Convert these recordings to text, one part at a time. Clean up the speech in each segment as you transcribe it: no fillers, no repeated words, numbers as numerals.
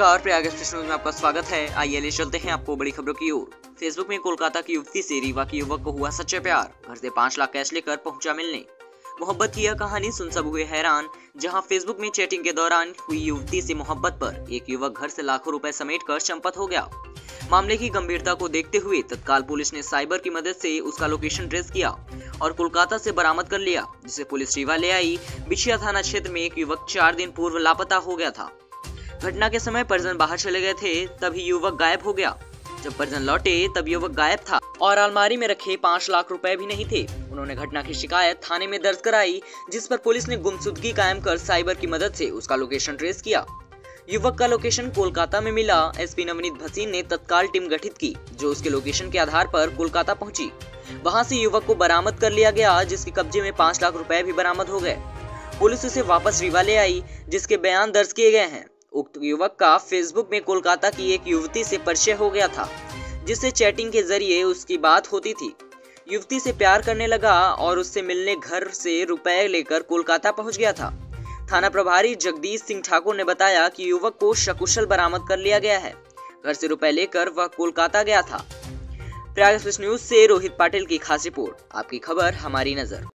नमस्कार, Prayag express news में आपका स्वागत है। आइए ले चलते हैं आपको बड़ी खबरों की ओर। फेसबुक में कोलकाता की युवती से रीवा के युवक को हुआ सच्चा प्यार। घर से 5 लाख कैश लेकर पहुंचा मिलने। मोहब्बत की यह कहानी सुन सब हुए हैरान, जहां फेसबुक में चैटिंग के दौरान हुई युवती से मोहब्बत पर एक युवक घर से लाखों रुपए समेट कर चंपत हो गया। मामले की गंभीरता को देखते हुए तत्काल पुलिस ने साइबर की मदद से उसका लोकेशन ट्रेस किया और कोलकाता से बरामद कर लिया, जिसे पुलिस रीवा ले आई। बिछिया थाना क्षेत्र में एक युवक 4 दिन पूर्व लापता हो गया था। घटना के समय परिजन बाहर चले गए थे, तभी युवक गायब हो गया। जब परिजन लौटे तब युवक गायब था और अलमारी में रखे 5 लाख रुपए भी नहीं थे। उन्होंने घटना की शिकायत थाने में दर्ज कराई, जिस पर पुलिस ने गुमशुदगी कायम कर साइबर की मदद से उसका लोकेशन ट्रेस किया। युवक का लोकेशन कोलकाता में मिला। एसपी नवनीत भसीन ने तत्काल टीम गठित की, जो उसके लोकेशन के आधार पर कोलकाता पहुंची। वहां से युवक को बरामद कर लिया गया, जिसके कब्जे में 5 लाख रुपए भी बरामद हो गए। पुलिस उसे वापस रीवा ले आई, जिसके बयान दर्ज किए गए हैं। उक्त युवक का फेसबुक में कोलकाता की एक युवती से परिचय हो गया था, जिससे चैटिंग के जरिए उसकी बात होती थी। युवती से प्यार करने लगा और उससे मिलने घर से रुपए लेकर कोलकाता पहुंच गया था। थाना प्रभारी जगदीश सिंह ठाकुर ने बताया कि युवक को सकुशल बरामद कर लिया गया है। घर से रुपए लेकर वह कोलकाता गया था। प्रयाग एक्सप्रेस न्यूज से रोहित पाटिल की खास रिपोर्ट। आपकी खबर हमारी नजर।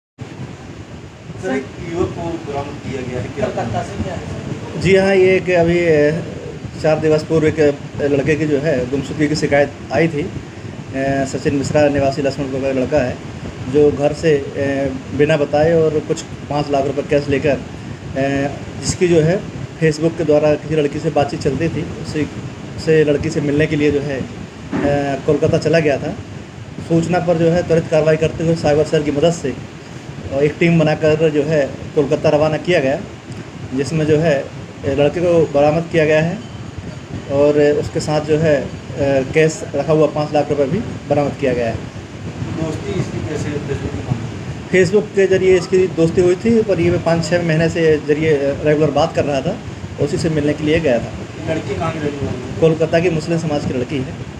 सर, एक युवक को बरामद किया गया है, कोलकाता से क्या है? जी हाँ, ये एक अभी 4 दिवस पूर्व एक लड़के की जो है गुमशुदगी की शिकायत आई थी। सचिन मिश्रा निवासी लक्ष्मणपुर का लड़का है, जो घर से बिना बताए और कुछ 5 लाख रुपए कैश लेकर, जिसकी जो है फेसबुक के द्वारा किसी लड़की से बातचीत चलती थी, उसी से लड़की से मिलने के लिए जो है कोलकाता चला गया था। सूचना पर जो है त्वरित कार्रवाई करते हुए साइबर सेल की मदद से एक टीम बनाकर जो है कोलकाता रवाना किया गया, जिसमें जो है लड़के को बरामद किया गया है और उसके साथ जो है कैश रखा हुआ 5 लाख रुपए भी बरामद किया गया है। दोस्ती इसकी कैसे फेसबुक के जरिए इसकी दोस्ती हुई थी, पर ये 5-6 महीने से जरिए रेगुलर बात कर रहा था, उसी से मिलने के लिए गया था। लड़की कहाँ की रहने वाली है? कोलकाता की मुस्लिम समाज की लड़की है।